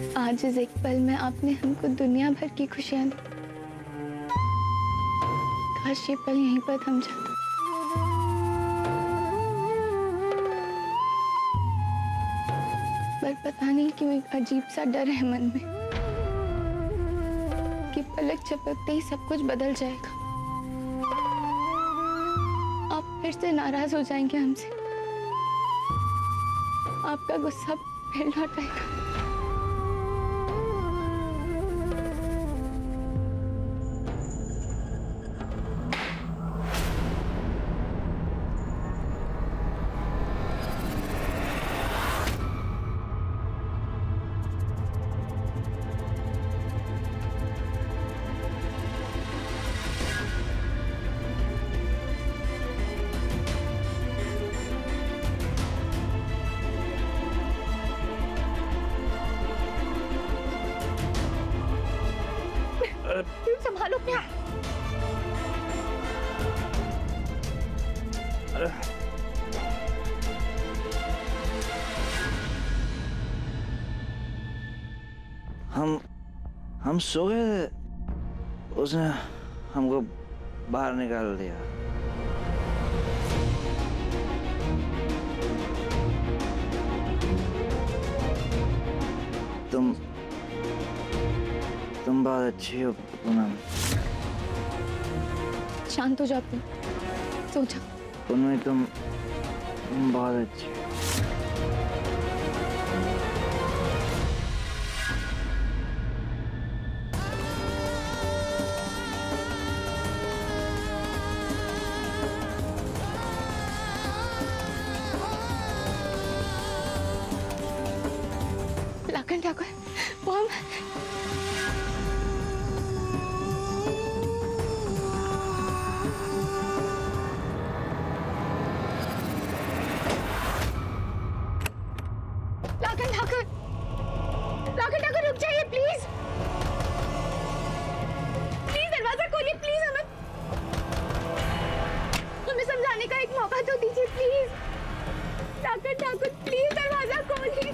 आज इस एक पल में आपने हमको दुनिया भर की खुशियां दी। काश ये पल यहीं पर थम जाता। पर पता नहीं क्यों एक अजीब सा डर है मन में कि पलक झपकते ही सब कुछ बदल जाएगा। आप फिर से नाराज हो जाएंगे हमसे। आपका गुस्सा फिर लौट आएगा। संभालो क्या? हम सो गए, उसने हमको बाहर निकाल दिया। तुम बहुत अच्छी हो पूनम। शांत हो जाओ तुम, सो जाओ। पूनम तुम बहुत अच्छी हो। लाखन ठाकुर, वो हम लाखन ठाकुर रुक जाइए प्लीज। प्लीज दरवाजा खोलिए प्लीज। हमें समझाने का एक मौका तो दीजिए प्लीज। लाखन ठाकुर प्लीज दरवाजा खोलिए।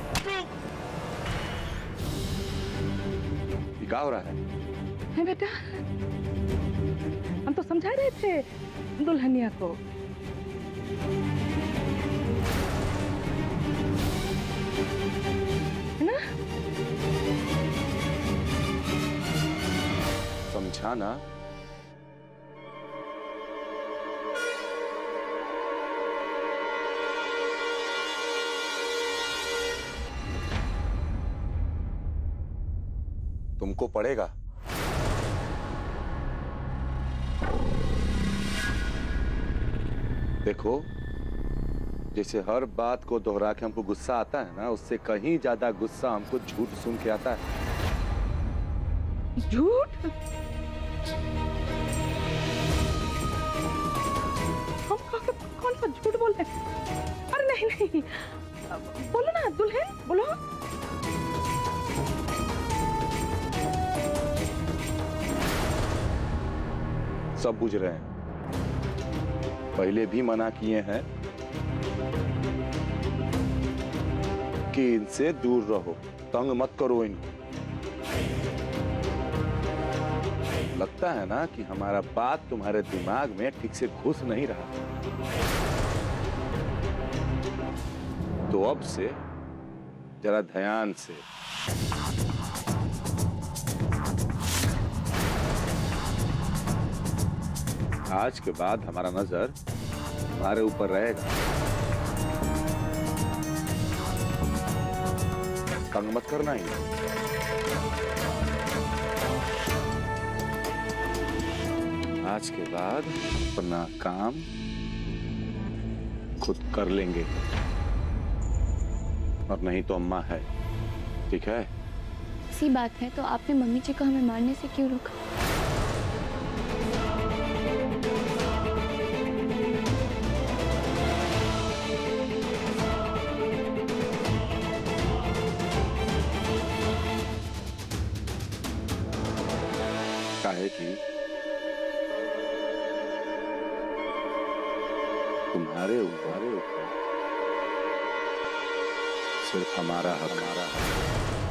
क्या हो रहा है बेटा? हम तो समझा रहे थे दुल्हनिया को। है ना? समझाना? तुमको पड़ेगा। देखो, जैसे हर बात को दोहरा के हमको गुस्सा आता है ना, उससे कहीं ज्यादा गुस्सा हमको झूठ सुन के आता है। झूठ? हम कौन सा झूठ बोल रहे हैं? अरे नहीं नहीं, बोलो ना दुल्हन, बोलो। सब बुझ रहे हैं, पहले भी मना किए हैं कि इनसे दूर रहो, तंग मत करो इनको। लगता है ना कि हमारा बात तुम्हारे दिमाग में ठीक से घुस नहीं रहा। तो अब से जरा ध्यान से। आज के बाद हमारा नजर तुम्हारे ऊपर रहेगा। तंग मत करना ही। आज के बाद अपना काम खुद कर लेंगे, और नहीं तो अम्मा है, ठीक है? ऐसी बात है तो आपने मम्मी जी को हमें मारने से क्यों रोका? काहे कि तुम्हारे ऊपर सिर्फ हमारा हक है।